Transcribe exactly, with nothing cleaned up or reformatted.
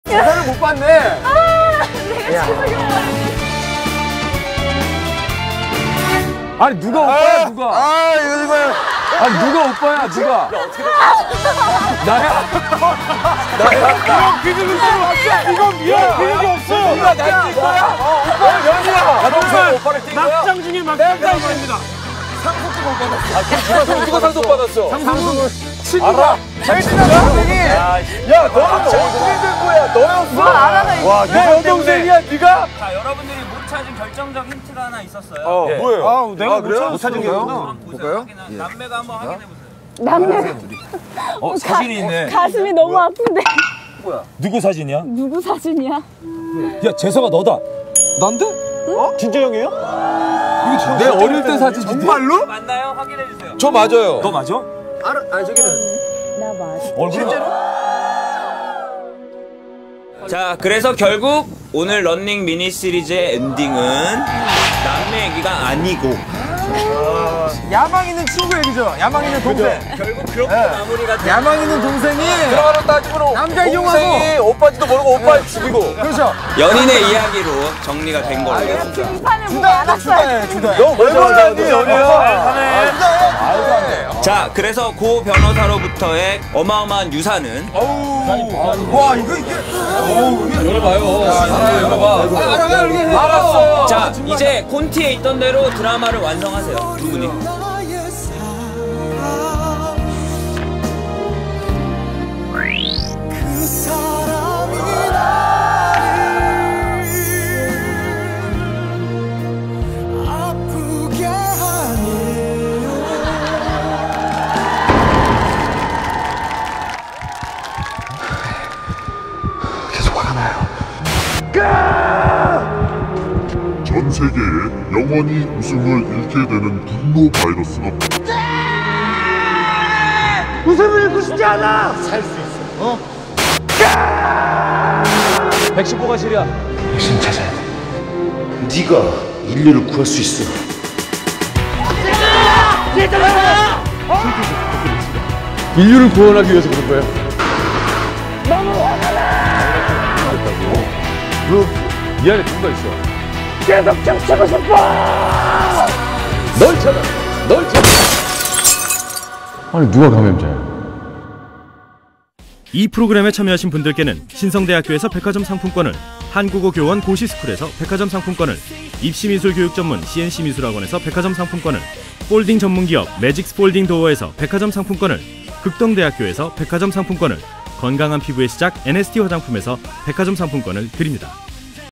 계산을 못 봤네. 아, 내가 죄송해요. 아니 누가 오빠야 누가? 아 이거 이거. 아니 누가 오빠야 누가? 나야? 나야? 이런 기능이 없어. 이건 미안. 기능이 없어. 누가 날 뛴 거야? 오빠 연이야. 남자 오빠를 뛴 거야? 막장 중에 막장입니다. 상속도 못 받았어. 아 누가 누가 상속 받았어? 상속은 친구가. 제일 친한 동생이. 야 너는 어떻게 된 거야? 너였어. 뭐 알아가 와 내 여동생이야 네가? 자, 여러분들이 못 찾은 결정적 힌트가 하나 있었어요. 어 예. 뭐예요? 아 내가 그래요? 못 찾은 거구나. 한번 보세요. 확인하- 남매가 한번 확인해 보세요. 남매. 어, 사진이 있네. 가슴이 너무 아픈데. 누구 사진이야? 누구 사진이야? 야, 재석아 너다. 난데? 어? 진짜 형이에요? 이거 내 어릴 때 사진인데. 정말로? 맞나요? 확인해 주세요. 저 맞아요. 너 맞아? 알아. 아니 저기는. 나 맞아. 얼굴 실제로? 자, 그래서 결국 오늘 런닝 미니 시리즈의 엔딩은 남매 얘기가 아니고 야망 있는 친구 얘기죠. 야망 있는 동생. 결국 그렇게 마무리가 돼. 야망 있는 동생이 들어가는 따지면 남자 동생이 이용하고. 오빠인지도 모르고 오빠를 죽이고. 그렇죠. 연인의 이야기로 정리가 된 걸로. 등판을 보고 알았어요. 주다해. 너 왜 그러니 연이야. 자, 그래서 고 변호사로부터의 어마어마한 유산은 와 이거 이게. 열어봐요. 열어봐. 알아가 여기. 알았어. 자, 이제 콘티에 있던 대로 드라마를 완성하세요. 두 분이. 전 세계에 영원히 웃음을 잃게 되는 분노 바이러스가 웃음을 잃고 싶지 않아. 살 수 있어. 어? 백십오가 실이야. 당신 찾아야 돼. 네가 인류를 구할 수 있어. 인류를 구원하기 위해서 그런 거야. 너무 화가 나. 그럼 이 안에 누가 있어? 계속 춤추고 싶어. 널 찾아. 널 찾아. 아니 누가 감염자야? 이 프로그램에 참여하신 분들께는 신성대학교에서 백화점 상품권을, 한국어 교원 고시스쿨에서 백화점 상품권을, 입시미술 교육 전문 씨엔씨 미술학원에서 백화점 상품권을, 폴딩 전문기업 매직스 폴딩 도어에서 백화점 상품권을, 극동대학교에서 백화점 상품권을, 건강한 피부의 시작 엔에스티 화장품에서 백화점 상품권을 드립니다.